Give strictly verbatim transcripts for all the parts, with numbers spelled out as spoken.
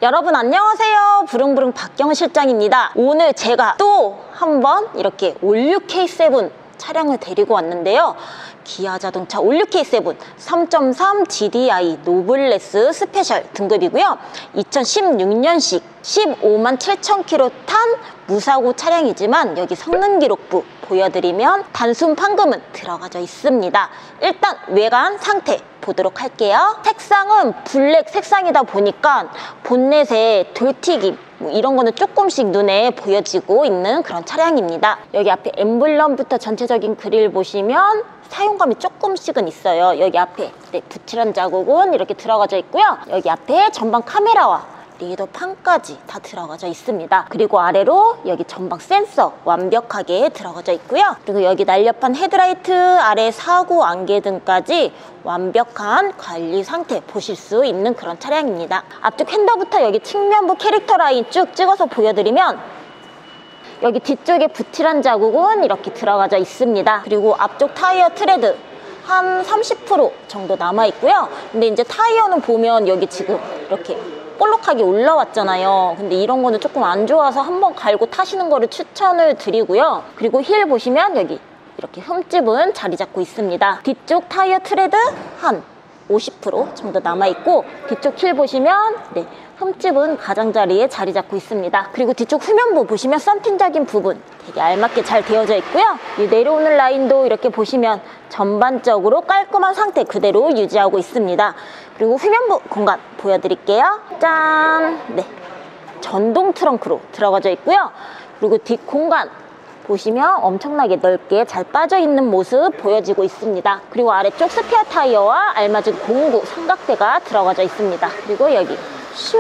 여러분 안녕하세요. 부릉부릉 박경은 실장입니다. 오늘 제가 또 한번 이렇게 올류 케이 세븐 차량을 데리고 왔는데요. 기아 자동차 올류 케이 세븐 삼 점 삼 지디아이 노블레스 스페셜 등급이고요. 이천십육 년식 십오만 칠천 킬로미터 탄 무사고 차량이지만 여기 성능 기록부 보여드리면 단순 판금은 들어가져 있습니다. 일단 외관 상태 보도록 할게요. 색상은 블랙 색상이다 보니까 본넷에 돌튀김 뭐 이런 거는 조금씩 눈에 보여지고 있는 그런 차량입니다. 여기 앞에 엠블럼부터 전체적인 그릴 보시면 사용감이 조금씩은 있어요. 여기 앞에 네, 부티런 자국은 이렇게 들어가져 있고요. 여기 앞에 전방 카메라와 리더판까지 다 들어가져 있습니다. 그리고 아래로 여기 전방 센서 완벽하게 들어가져 있고요. 그리고 여기 날렵한 헤드라이트, 아래 사구 안개등까지 완벽한 관리 상태 보실 수 있는 그런 차량입니다. 앞쪽 핸더부터 여기 측면부 캐릭터 라인 쭉 찍어서 보여드리면 여기 뒤쪽에 부티란 자국은 이렇게 들어가져 있습니다. 그리고 앞쪽 타이어 트레드 한 삼십 퍼센트 정도 남아있고요. 근데 이제 타이어는 보면 여기 지금 이렇게 볼록하게 올라왔잖아요. 근데 이런 거는 조금 안 좋아서 한번 갈고 타시는 거를 추천을 드리고요. 그리고 힐 보시면 여기 이렇게 흠집은 자리 잡고 있습니다. 뒤쪽 타이어 트레드 한 오십 퍼센트 정도 남아있고 뒤쪽 힐 보시면 네, 흠집은 가장자리에 자리 잡고 있습니다. 그리고 뒤쪽 후면부 보시면 썬팅적인 부분 되게 알맞게 잘 되어져 있고요. 이 내려오는 라인도 이렇게 보시면 전반적으로 깔끔한 상태 그대로 유지하고 있습니다. 그리고 후면부 공간 보여드릴게요. 짠! 네, 전동 트렁크로 들어가져 있고요. 그리고 뒷 공간 보시면 엄청나게 넓게 잘 빠져있는 모습 보여지고 있습니다. 그리고 아래쪽 스페어 타이어와 알맞은 공구 삼각대가 들어가져 있습니다. 그리고 여기 슈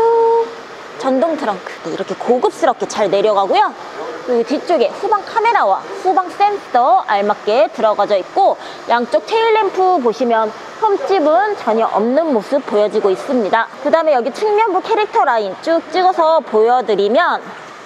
전동 트렁크 네, 이렇게 고급스럽게 잘 내려가고요. 그리고 뒤쪽에 후방 카메라와 후방 센서 알맞게 들어가져 있고 양쪽 테일램프 보시면 흠집은 전혀 없는 모습 보여지고 있습니다. 그 다음에 여기 측면부 캐릭터 라인 쭉 찍어서 보여드리면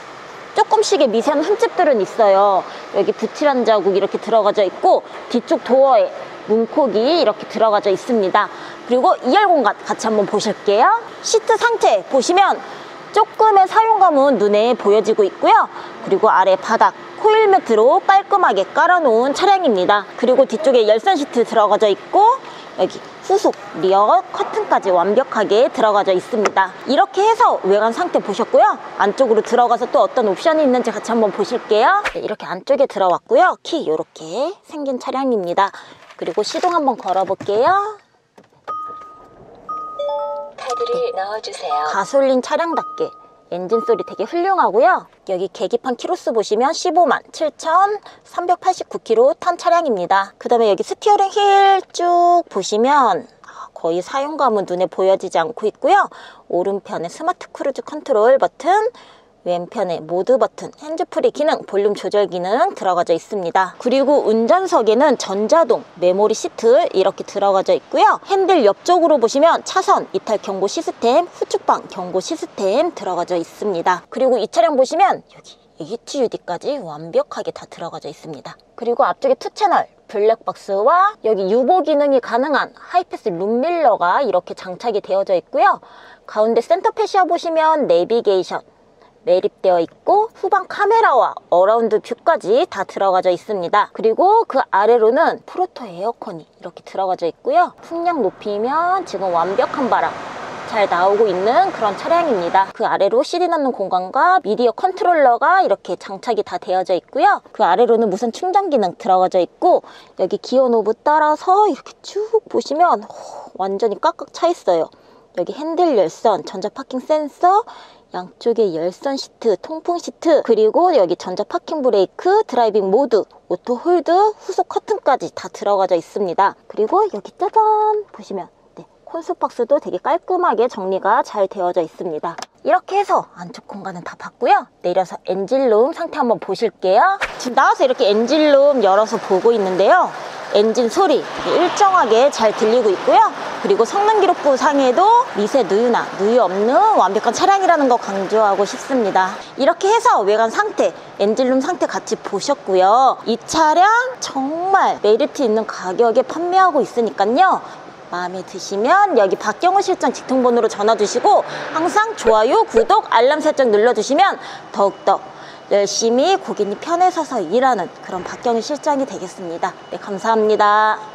조금씩의 미세한 흠집들은 있어요. 여기 부티란 자국 이렇게 들어가져 있고 뒤쪽 도어에 문콕이 이렇게 들어가져 있습니다. 그리고 이열 공간 같이 한번 보실게요. 시트 상태 보시면 조금의 사용감은 눈에 보여지고 있고요. 그리고 아래 바닥 코일 매트로 깔끔하게 깔아놓은 차량입니다. 그리고 뒤쪽에 열선 시트 들어가져 있고 여기 후속 리어 커튼까지 완벽하게 들어가져 있습니다. 이렇게 해서 외관 상태 보셨고요. 안쪽으로 들어가서 또 어떤 옵션이 있는지 같이 한번 보실게요. 네, 이렇게 안쪽에 들어왔고요. 키 이렇게 생긴 차량입니다. 그리고 시동 한번 걸어볼게요. 카드를 네. 넣어주세요. 가솔린 차량답게 엔진 소리 되게 훌륭하고요. 여기 계기판 키로수 보시면 십오만 칠천삼백팔십구 킬로미터 탄 차량입니다. 그 다음에 여기 스티어링 휠 쭉 보시면 거의 사용감은 눈에 보여지지 않고 있고요. 오른편에 스마트 크루즈 컨트롤 버튼, 왼편에 모드 버튼, 핸즈프리 기능, 볼륨 조절 기능 들어가져 있습니다. 그리고 운전석에는 전자동 메모리 시트 이렇게 들어가져 있고요. 핸들 옆쪽으로 보시면 차선 이탈 경고 시스템, 후측방 경고 시스템 들어가져 있습니다. 그리고 이 차량 보시면 여기 에이치유디까지 완벽하게 다 들어가져 있습니다. 그리고 앞쪽에 투 채널 블랙박스와 여기 유보 기능이 가능한 하이패스 룸밀러가 이렇게 장착이 되어져 있고요. 가운데 센터 패시아 보시면 내비게이션 매립되어 있고 후방 카메라와 어라운드 뷰까지 다 들어가져 있습니다. 그리고 그 아래로는 프로토 에어컨이 이렇게 들어가져 있고요. 풍량 높이면 지금 완벽한 바람 잘 나오고 있는 그런 차량입니다. 그 아래로 씨디 넣는 공간과 미디어 컨트롤러가 이렇게 장착이 다 되어져 있고요. 그 아래로는 무선 충전 기능 들어가져 있고 여기 기어 노브 따라서 이렇게 쭉 보시면 완전히 꽉꽉 차 있어요. 여기 핸들 열선, 전자 파킹 센서, 양쪽에 열선 시트, 통풍 시트, 그리고 여기 전자 파킹 브레이크, 드라이빙 모드, 오토 홀드, 후속 커튼까지 다 들어가져 있습니다. 그리고 여기 짜잔 보시면 네, 콘솔 박스도 되게 깔끔하게 정리가 잘 되어져 있습니다. 이렇게 해서 안쪽 공간은 다 봤고요. 내려서 엔진룸 상태 한번 보실게요. 지금 나와서 이렇게 엔진룸 열어서 보고 있는데요. 엔진 소리 일정하게 잘 들리고 있고요. 그리고 성능 기록부 상에도 미세 누유나 누유 없는 완벽한 차량이라는 거 강조하고 싶습니다. 이렇게 해서 외관 상태, 엔진룸 상태 같이 보셨고요. 이 차량 정말 메리트 있는 가격에 판매하고 있으니까요. 마음에 드시면 여기 박경호 실장 직통번호로 전화 주시고 항상 좋아요, 구독, 알람 설정 눌러주시면 더욱더 열심히 고객님 편에 서서 일하는 그런 박경호 실장이 되겠습니다. 네, 감사합니다.